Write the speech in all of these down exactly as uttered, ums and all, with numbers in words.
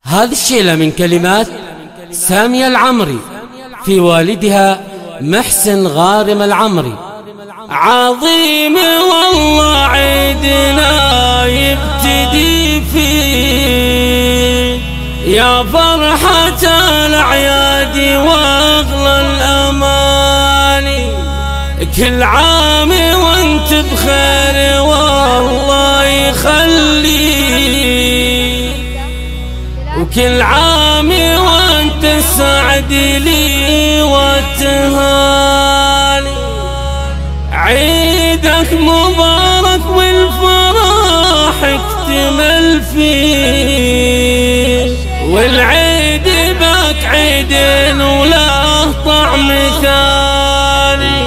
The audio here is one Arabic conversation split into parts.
هذه الشيلة من كلمات سامية العمري في والدها محسن غارم العمري. عظيم والله عيدنا يبتدي فيه يا فرحة الأعياد واغلى الأماني، كل عام وانت بخير والله يخليك، وكل عام وانت سعد لي وتهاني. عيدك مبارك والفرح اكتمل فيه، والعيد بك عيدين وله طعم ثاني.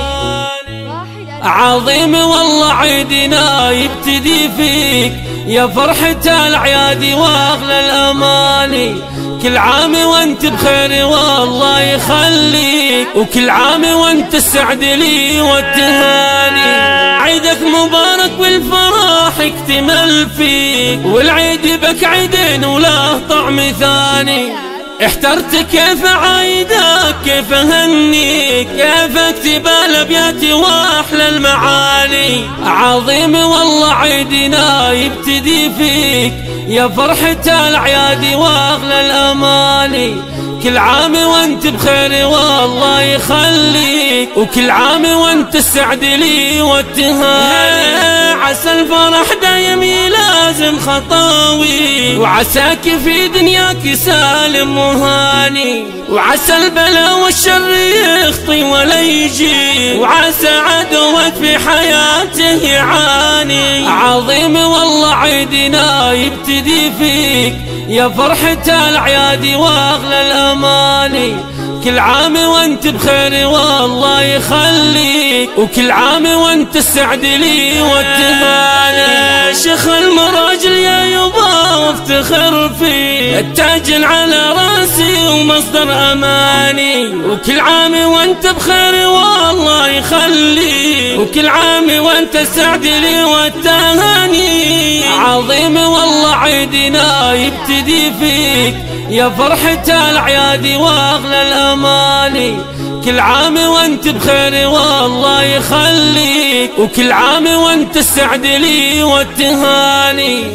عظيم والله عيدنا يبتدي فيك يا فرحة الأعياد واغلى الأماني، كل عام وانت بخير والله يخليك، وكل عام وانت السعد لي والتهاني. عيدك مبارك والفرح اكتمل فيك، والعيد بك عيدين وله طعم ثاني. احترت كيف عايدك كيف اهنيك، كيف اكتب الابيات واحلى المعاني. عظيم والله عيدنا يبتدي فيك يا فرحة الأعياد واغلى الأماني، كل عام وانت بخير والله يخليك، وكل عام وانت السعد لي والتهاني. عسى الفرح دايم يلازم خطاوي، وعساك في دنياك سالم وهاني، وعسى البلاء والشر يخطي ولا يجي، وعسى عدوك في حياته يعاني. عظيم والله عيدنا يبتدي فيك يا فرحة الأعياد واغلى الأماني، كل عام وانت بخير والله يخليك، وكل عام وانت السعد لي والتهاني. شيخ المراجل يا يبا وافتخر فيه، التاج على راسي ومصدر اماني، وكل عام وانت بخير والله يخليك، وكل عام وانت السعد لي والتهاني. عظيم والله عيدنا يبتدي فيك يا فرحة الأعياد واغلى الأماني، كل عام وانت بخير والله يخليك، وكل عام وانت السعد لي والتهاني.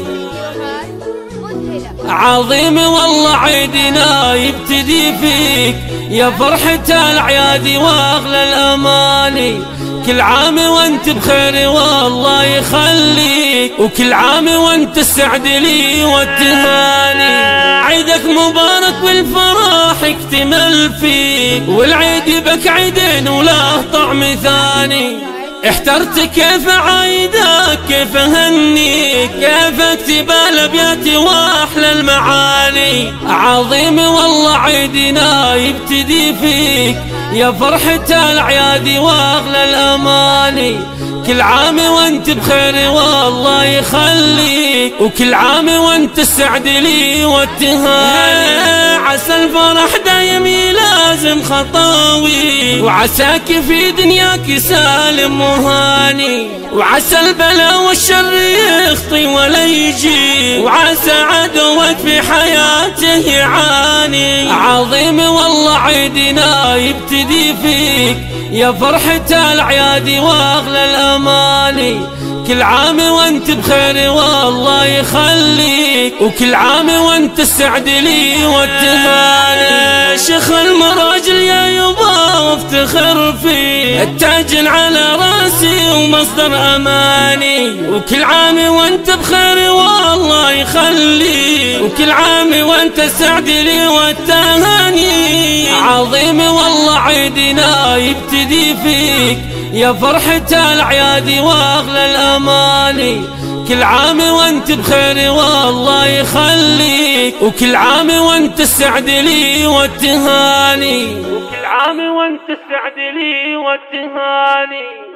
عظيم والله عيدنا يبتدي فيك يا فرحة الأعياد واغلى الأماني، كل عام وانت بخير والله يخليك، وكل عام وانت السعد لي والتهاني. عيدك مبارك والفرح اكتمل فيك، والعيد بك عيدين وله طعم ثاني. احترت كيف عايدك كيف اهنيك، كيف اكتب الابيات واحلى المعاني. عظيم والله عيدنا يبتدي فيك يا فرحة الأعياد واغلى الأماني، كل عام وانت بخير والله يخليك، وكل عام وانت السعد لي والتهاني. عسى الفرح دايم يلازم خطاوي، وعساك في دنياك سالم وهاني، وعسى البلاء والشر يخطي ولا يجي، وعسى عدوك في حياته يعاني. عظيم والله عيدنا يبتدي فيك يا فرحة الأعياد واغلى الأماني، كل عام وانت بخير والله يخليك، وكل عام وانت السعد لي والتهاني. شيخ المراجل يا يبا وافتخر فيه، التاج على راسي ومصدر اماني، وكل عام وانت بخير والله يخليك، وكل عام وانت السعد لي والتهاني. عظيم والله عيدنا يبتدي فيك يا فرحة الأعياد واغلى الأماني، كل عام وانت بخير والله يخليك، وكل عام وانت السعد لي والتهاني، وكل عام وانت السعد لي والتهاني.